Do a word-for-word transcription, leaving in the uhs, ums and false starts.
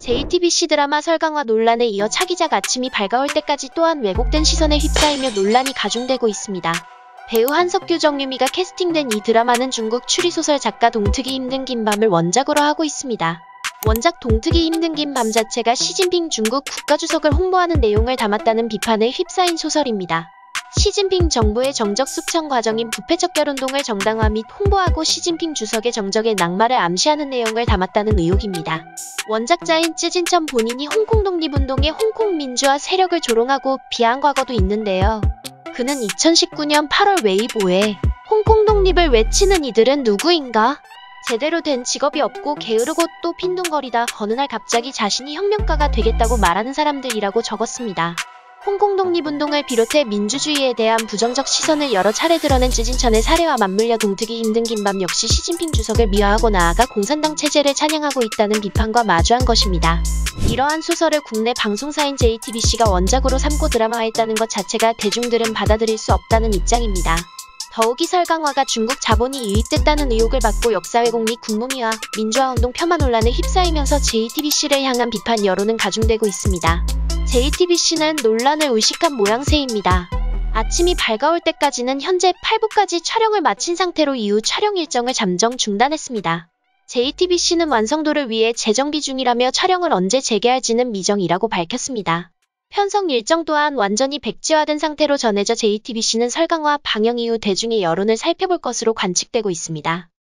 제이티비씨 드라마 설강화 논란에 이어 차기작 아침이 밝아올 때까지 또한 왜곡된 시선에 휩싸이며 논란이 가중되고 있습니다. 배우 한석규, 정유미가 캐스팅된 이 드라마는 중국 추리소설 작가 동특이 힘든 긴 밤을 원작으로 하고 있습니다. 원작 동특이 힘든 긴 밤 자체가 시진핑 중국 국가주석을 홍보하는 내용을 담았다는 비판에 휩싸인 소설입니다. 시진핑 정부의 정적 숙청 과정인 부패 척결운동을 정당화 및 홍보하고 시진핑 주석의 정적의 낙마를 암시하는 내용을 담았다는 의혹입니다. 원작자인 쯔진천 본인이 홍콩 독립운동의 홍콩 민주화 세력을 조롱하고 비하한 과거도 있는데요. 그는 이천십구 년 팔월 웨이보에 홍콩 독립을 외치는 이들은 누구인가? 제대로 된 직업이 없고 게으르고 또 빈둥거리다 어느 날 갑자기 자신이 혁명가가 되겠다고 말하는 사람들이라고 적었습니다. 홍콩 독립운동을 비롯해 민주주의에 대한 부정적 시선을 여러 차례 드러낸 쯔진천의 사례와 맞물려 동특이 힘든 긴 밤 역시 시진핑 주석을 미화하고 나아가 공산당 체제를 찬양하고 있다는 비판과 마주한 것입니다. 이러한 소설을 국내 방송사인 제이티비씨가 원작으로 삼고 드라마화했다는 것 자체가 대중들은 받아들일 수 없다는 입장입니다. 더욱이 설강화가 중국 자본이 유입됐다는 의혹을 받고 역사왜곡 및 국무미화, 민주화운동 폄하 논란에 휩싸이면서 제이티비씨를 향한 비판 여론은 가중되고 있습니다. 제이티비씨는 논란을 의식한 모양새입니다. 아침이 밝아올 때까지는 현재 팔 부까지 촬영을 마친 상태로 이후 촬영 일정을 잠정 중단했습니다. 제이티비씨는 완성도를 위해 재정비 중이라며 촬영을 언제 재개할지는 미정이라고 밝혔습니다. 편성 일정 또한 완전히 백지화된 상태로 전해져 제이티비씨는 설강화 방영 이후 대중의 여론을 살펴볼 것으로 관측되고 있습니다.